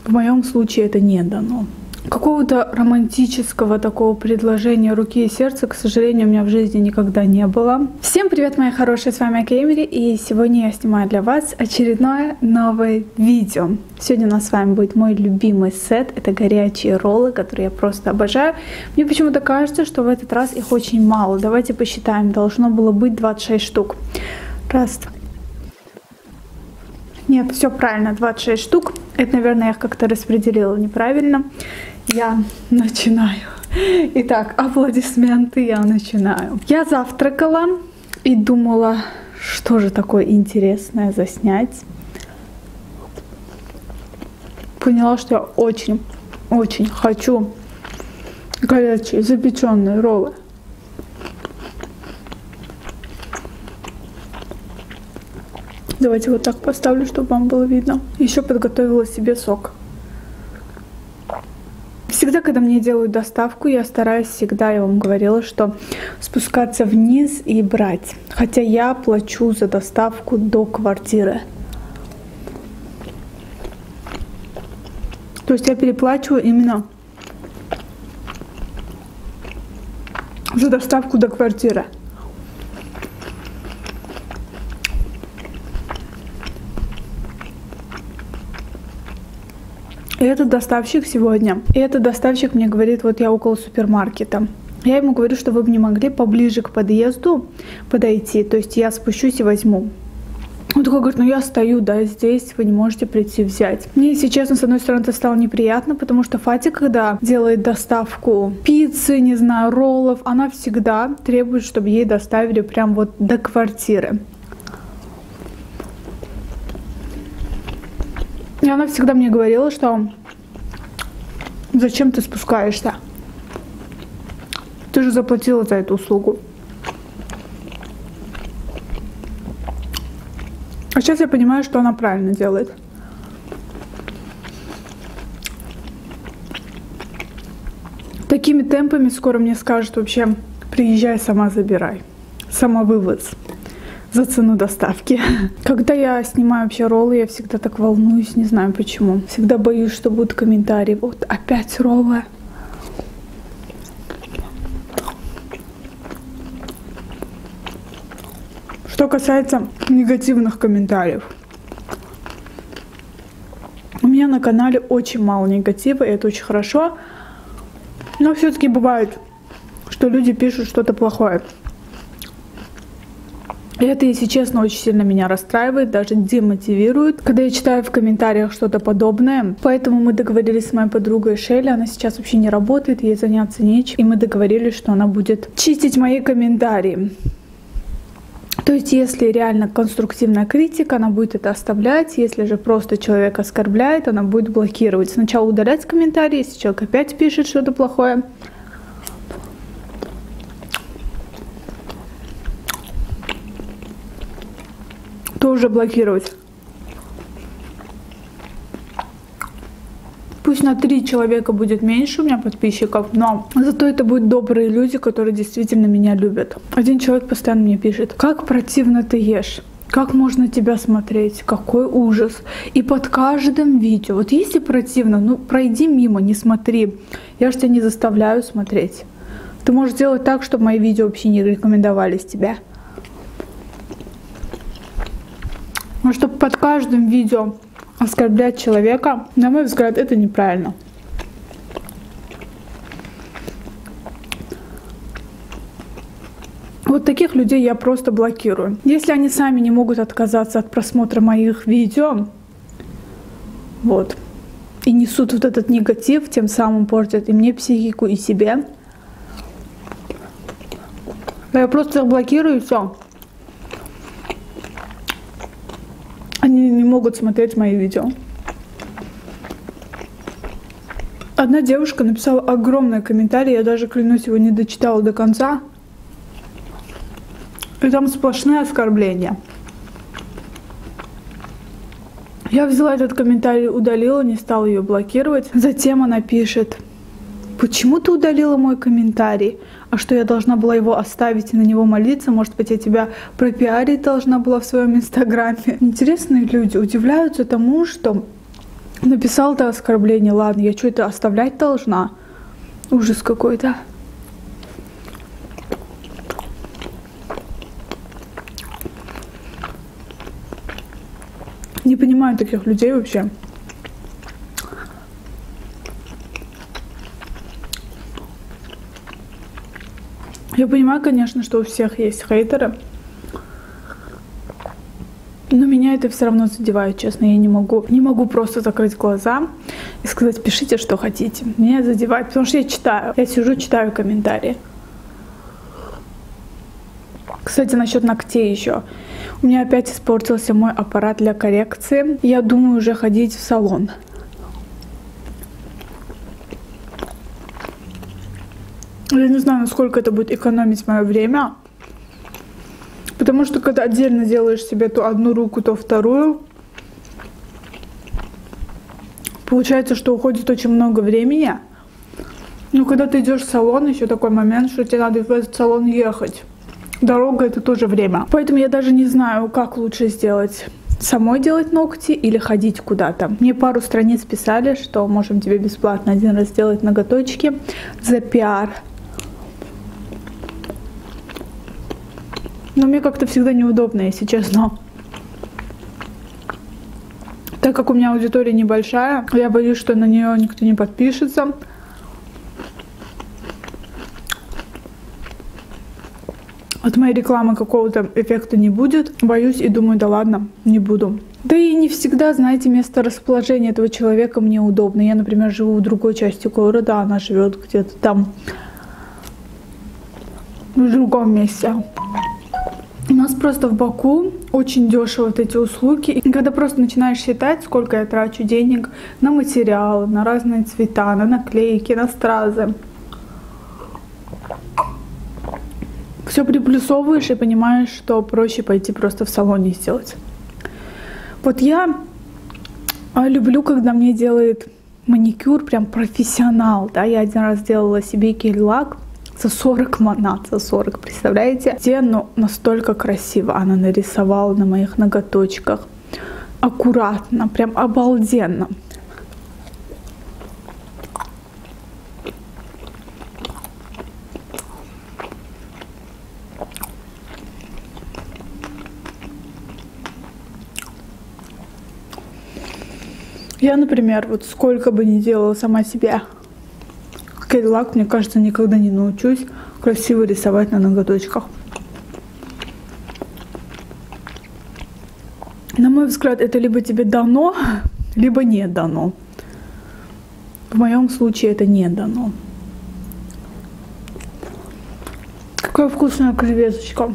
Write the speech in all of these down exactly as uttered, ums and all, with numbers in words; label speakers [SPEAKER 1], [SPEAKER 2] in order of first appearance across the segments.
[SPEAKER 1] В моем случае это не дано. Какого-то романтического такого предложения руки и сердца, к сожалению, у меня в жизни никогда не было. Всем привет, мои хорошие, с вами Акемери, и сегодня я снимаю для вас очередное новое видео. Сегодня у нас с вами будет мой любимый сет, это горячие роллы, которые я просто обожаю. Мне почему-то кажется, что в этот раз их очень мало. Давайте посчитаем, должно было быть двадцать шесть штук. Раз, нет, все правильно, двадцать шесть штук. Это, наверное, я их как-то распределила неправильно. Я начинаю. Итак, аплодисменты, я начинаю. Я завтракала и думала, что же такое интересное заснять. Поняла, что я очень-очень хочу горячие запеченные роллы. Давайте вот так поставлю, чтобы вам было видно. Еще подготовила себе сок. Всегда, когда мне делают доставку, я стараюсь всегда, я вам говорила, что спускаться вниз и брать. Хотя я плачу за доставку до квартиры. То есть я переплачиваю именно за доставку до квартиры. И этот доставщик сегодня, и этот доставщик мне говорит, вот я около супермаркета. Я ему говорю, что вы бы не могли поближе к подъезду подойти, то есть я спущусь и возьму. Он такой говорит, ну я стою, да, здесь, вы не можете прийти взять. Мне, если честно, с одной стороны, это стало неприятно, потому что Фатя, когда делает доставку пиццы, не знаю, роллов, она всегда требует, чтобы ей доставили прям вот до квартиры. И она всегда мне говорила, что зачем ты спускаешься? Ты же заплатила за эту услугу. А сейчас я понимаю, что она правильно делает. Такими темпами скоро мне скажут вообще, приезжай, сама забирай. Самовывоз. За цену доставки. Когда я снимаю вообще роллы, я всегда так волнуюсь, не знаю почему. Всегда боюсь, что будут комментарии. Вот опять роллы. Что касается негативных комментариев. У меня на канале очень мало негатива, и это очень хорошо. Но все-таки бывает, что люди пишут что-то плохое. И это, если честно, очень сильно меня расстраивает, даже демотивирует, когда я читаю в комментариях что-то подобное. Поэтому мы договорились с моей подругой Шелли, она сейчас вообще не работает, ей заняться нечем. И мы договорились, что она будет чистить мои комментарии. То есть, если реально конструктивная критика, она будет это оставлять. Если же просто человек оскорбляет, она будет блокировать. Сначала удалять комментарии, если человек опять пишет что-то плохое. Тоже блокировать. Пусть на три человека будет меньше у меня подписчиков, но зато это будут добрые люди, которые действительно меня любят. Один человек постоянно мне пишет, как противно ты ешь, как можно тебя смотреть, какой ужас. И под каждым видео, вот если противно, ну пройди мимо, не смотри. Я же тебя не заставляю смотреть. Ты можешь сделать так, чтобы мои видео вообще не рекомендовались тебе. Но чтобы под каждым видео оскорблять человека, на мой взгляд, это неправильно. Вот таких людей я просто блокирую. Если они сами не могут отказаться от просмотра моих видео, вот, и несут вот этот негатив, тем самым портят и мне психику, и себе, я просто их блокирую, и все. Они не могут смотреть мои видео. Одна девушка написала огромный комментарий, я даже, клянусь, его не дочитала до конца. И там сплошные оскорбления. Я взяла этот комментарий, удалила, не стала ее блокировать. Затем она пишет, почему ты удалила мой комментарий? А что, я должна была его оставить и на него молиться? Может быть, я тебя пропиарить должна была в своем инстаграме? Интересные люди удивляются тому, что Написал-то оскорбление, ладно, я что это оставлять должна? Ужас какой-то. Не понимаю таких людей вообще. Я понимаю, конечно, что у всех есть хейтеры, но меня это все равно задевает, честно. Я не могу, не могу просто закрыть глаза и сказать, пишите, что хотите. Меня задевает, потому что я читаю. Я сижу, читаю комментарии. Кстати, насчет ногтей еще. У меня опять испортился мой аппарат для коррекции. Я думаю уже ходить в салон. Я не знаю, насколько это будет экономить мое время. Потому что когда отдельно делаешь себе то одну руку, то вторую, получается, что уходит очень много времени. Но когда ты идешь в салон, еще такой момент, что тебе надо в этот салон ехать. Дорога — это тоже время. Поэтому я даже не знаю, как лучше сделать. Самой делать ногти или ходить куда-то. Мне пару страниц писали, что можем тебе бесплатно один раз сделать ноготочки за пиар. Но мне как-то всегда неудобно, если честно. Так как у меня аудитория небольшая, я боюсь, что на нее никто не подпишется. От моей рекламы какого-то эффекта не будет. Боюсь и думаю, да ладно, не буду. Да и не всегда, знаете, место расположения этого человека мне удобно. Я, например, живу в другой части города, она живет где-то там, в другом месте. У нас просто в Баку очень дешево вот эти услуги. И когда просто начинаешь считать, сколько я трачу денег на материалы, на разные цвета, на наклейки, на стразы, все приплюсовываешь и понимаешь, что проще пойти просто в салоне сделать. Вот я люблю, когда мне делает маникюр прям профессионал. Да? Я один раз делала себе гель-лак за сорок манат, за сорок, представляете? Где, ну, настолько красиво она нарисовала на моих ноготочках. Аккуратно, прям обалденно. Я, например, вот сколько бы ни делала сама себе гель-лак, мне кажется, никогда не научусь красиво рисовать на ноготочках. На мой взгляд, это либо тебе дано, либо не дано. В моем случае это не дано. Какая вкусная креветочка.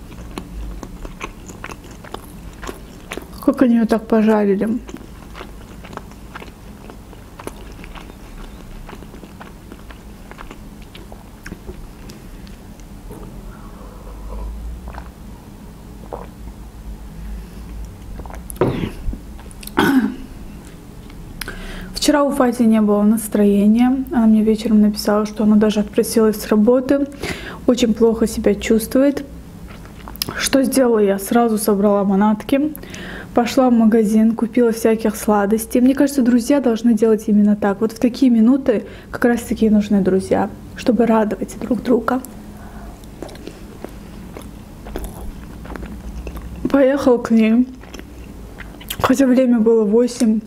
[SPEAKER 1] Как они ее так пожарили. Вчера у Фати не было настроения. Она мне вечером написала, что она даже отпросилась с работы. Очень плохо себя чувствует. Что сделала я? Сразу собрала манатки. Пошла в магазин, купила всяких сладостей. Мне кажется, друзья должны делать именно так. Вот в такие минуты как раз таки нужны друзья, чтобы радовать друг друга. Поехал к ней. Хотя время было восемь.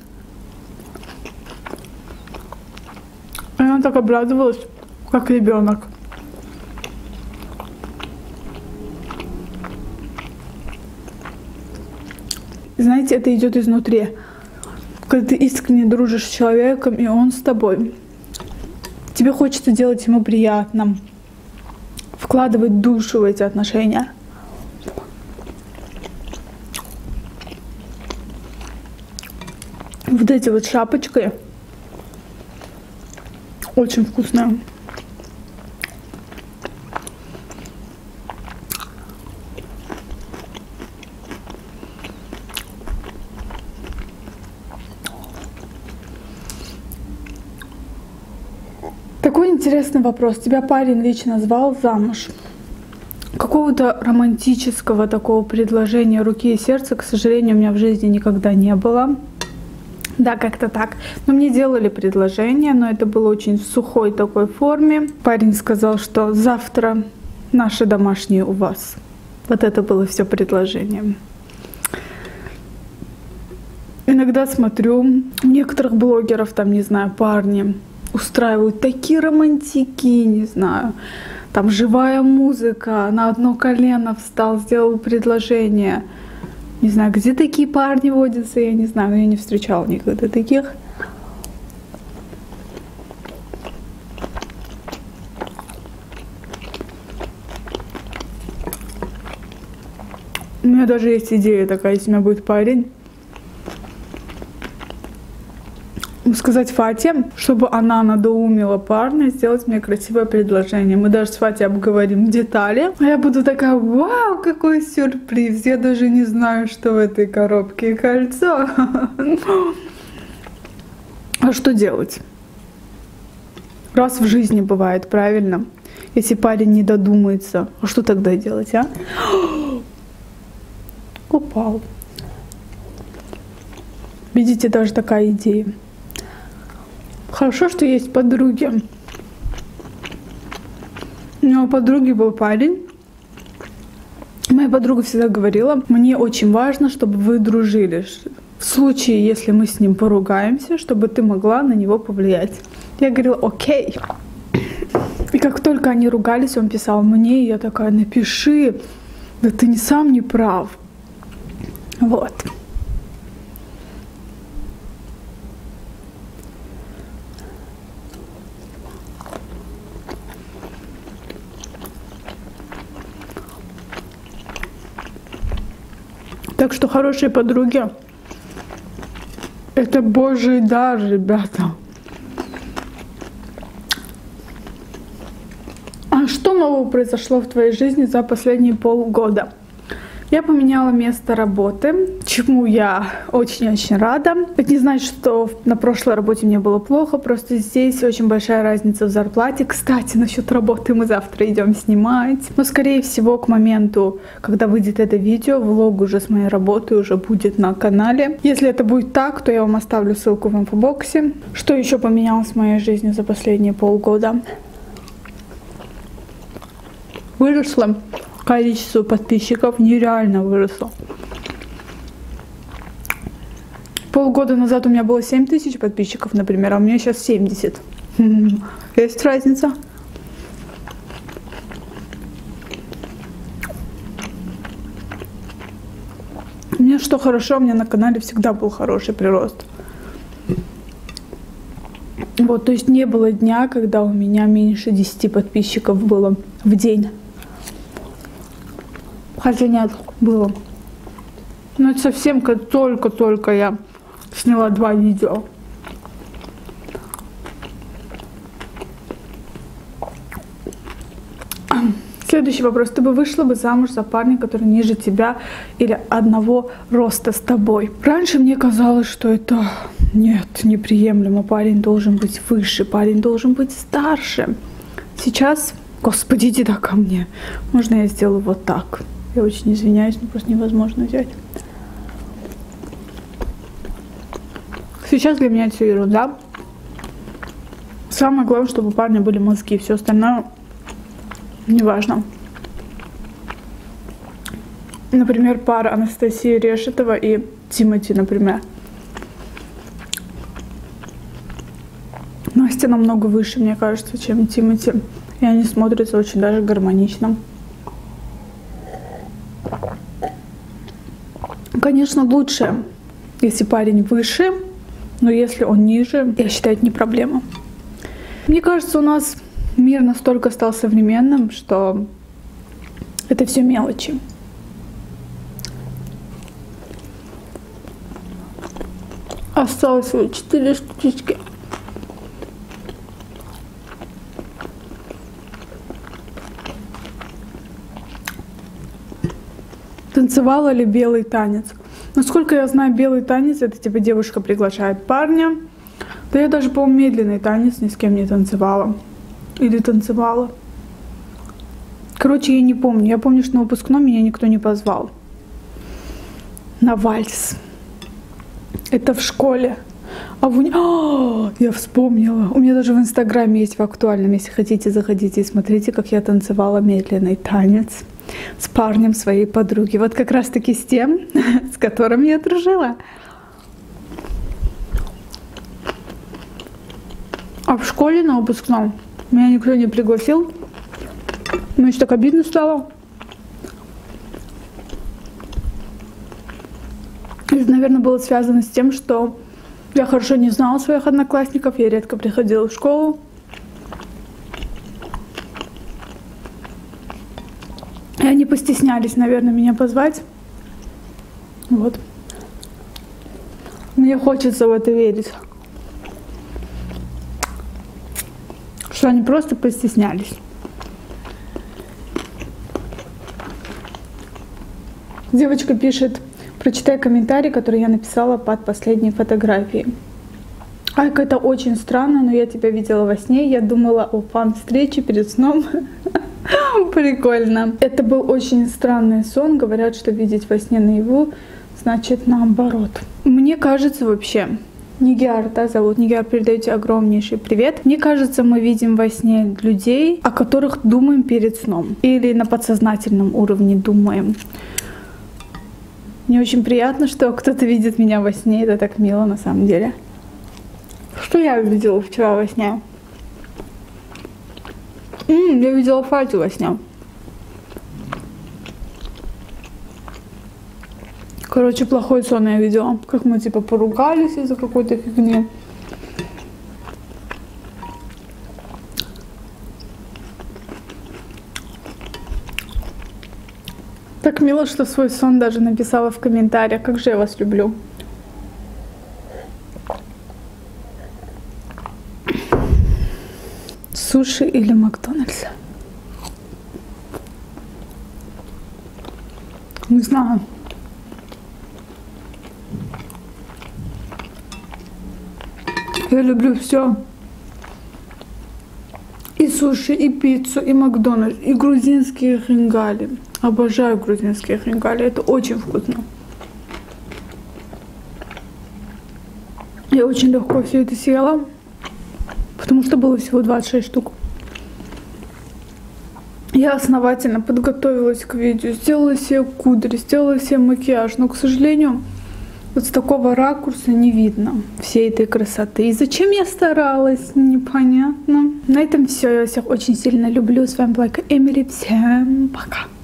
[SPEAKER 1] И она так обрадовалась, как ребенок. Знаете, это идет изнутри. Когда ты искренне дружишь с человеком, и он с тобой. Тебе хочется делать ему приятно, вкладывать душу в эти отношения. Вот эти вот шапочки очень вкусные. Такой интересный вопрос. Тебя парень лично звал замуж? Какого-то романтического такого предложения руки и сердца, к сожалению, у меня в жизни никогда не было. Да, как-то так. Но мне делали предложение, но это было очень в сухой такой форме. Парень сказал, что завтра наши домашние у вас. Вот это было все предложение. Иногда смотрю, у некоторых блогеров, там, не знаю, парни устраивают такие романтики, не знаю, там живая музыка, на одно колено встал, сделал предложение. Не знаю, где такие парни водятся, я не знаю, но я не встречала никогда таких. У меня даже есть идея такая, если у меня будет парень, сказать Фате, чтобы она надоумила парня сделать мне красивое предложение. Мы даже с Фатей обговорим детали. А я буду такая: вау, какой сюрприз! Я даже не знаю, что в этой коробке. Кольцо. А что делать? Раз в жизни бывает, правильно? Если парень не додумается, а что тогда делать, а? Упал. Видите, даже такая идея. Хорошо, что есть подруги. У меня у подруги был парень. Моя подруга всегда говорила: мне очень важно, чтобы вы дружили. В случае, если мы с ним поругаемся, чтобы ты могла на него повлиять. Я говорила: окей. И как только они ругались, он писал мне, и я такая: напиши, да ты не сам не прав. Вот. Так что хорошие подруги — это Божий дар, ребята. А что нового произошло в твоей жизни за последние полгода? Я поменяла место работы, чему я очень-очень рада. Это не значит, что на прошлой работе мне было плохо, просто здесь очень большая разница в зарплате. Кстати, насчет работы мы завтра идем снимать. Но, скорее всего, к моменту, когда выйдет это видео, влог уже с моей работы уже будет на канале. Если это будет так, то я вам оставлю ссылку в инфобоксе. Что еще поменялось в моей жизни за последние полгода? Выросло количество подписчиков, нереально выросло. Полгода назад у меня было семь тысяч подписчиков, например, а у меня сейчас семьдесят. Есть разница. У меня что хорошо, у меня на канале всегда был хороший прирост. Вот, то есть не было дня, когда у меня меньше десяти подписчиков было в день. Хотя нет, было. Но это совсем как только-только я сняла два видео. Следующий вопрос. Ты бы вышла бы замуж за парня, который ниже тебя или одного роста с тобой? Раньше мне казалось, что это нет, неприемлемо. Парень должен быть выше, парень должен быть старше. Сейчас, господи, иди да ко мне. Можно я сделаю вот так? Я очень извиняюсь, но просто невозможно взять. Сейчас для меня это все ерунда. Самое главное, чтобы у парня были мозги. Все остальное неважно. Например, пара Анастасии Решетова и Тимати, например. Настя намного выше, мне кажется, чем Тимати. И они смотрятся очень даже гармонично. Конечно, лучше, если парень выше, но если он ниже, я считаю, это не проблема. Мне кажется, у нас мир настолько стал современным, что это все мелочи. Осталось всего четыре штучки. Танцевала ли белый танец? Насколько я знаю, белый танец — это типа девушка приглашает парня. Да я даже, по-моему, медленный танец ни с кем не танцевала. Или танцевала. Короче, я не помню. Я помню, что на выпускном меня никто не позвал. На вальс. Это в школе. А вы... А, я вспомнила. У меня даже в Инстаграме есть в актуальном. Если хотите, заходите и смотрите, как я танцевала медленный танец с парнем своей подруги. Вот как раз таки с тем, с которым я дружила. А в школе на выпускном меня никто не пригласил. Мне еще так обидно стало. Это, наверное, было связано с тем, что я хорошо не знала своих одноклассников, я редко приходила в школу. И они постеснялись, наверное, меня позвать. Вот. Мне хочется в это верить. Что они просто постеснялись. Девочка пишет: прочитай комментарий, который я написала под последней фотографией. Айка, это очень странно, но я тебя видела во сне. Я думала о фан-встрече перед сном. Прикольно. Это был очень странный сон. Говорят, что видеть во сне наяву значит наоборот. Мне кажется, вообще, Нигиар, да, зовут Нигиар, передаю тебе огромнейший привет. Мне кажется, мы видим во сне людей, о которых думаем перед сном. Или на подсознательном уровне думаем. Мне очень приятно, что кто-то видит меня во сне. Это так мило на самом деле. Что я видела вчера во сне? М-м, я видела Фатю во сне. Короче, плохой сон я видела. Как мы типа поругались из-за какой-то фигни. Так мило, что свой сон даже написала в комментариях. Как же я вас люблю. Суши или Макдональдс? Не знаю. Я люблю все. И суши, и пиццу, и Макдональдс, и грузинские хингали. Обожаю грузинские хингали. Это очень вкусно. Я очень легко все это съела, потому что было всего двадцать шесть штук. Я основательно подготовилась к видео, сделала себе кудри, сделала себе макияж, но, к сожалению, вот с такого ракурса не видно всей этой красоты. И зачем я старалась, непонятно. На этом все. Я всех очень сильно люблю. С вами была Эмили. Всем пока.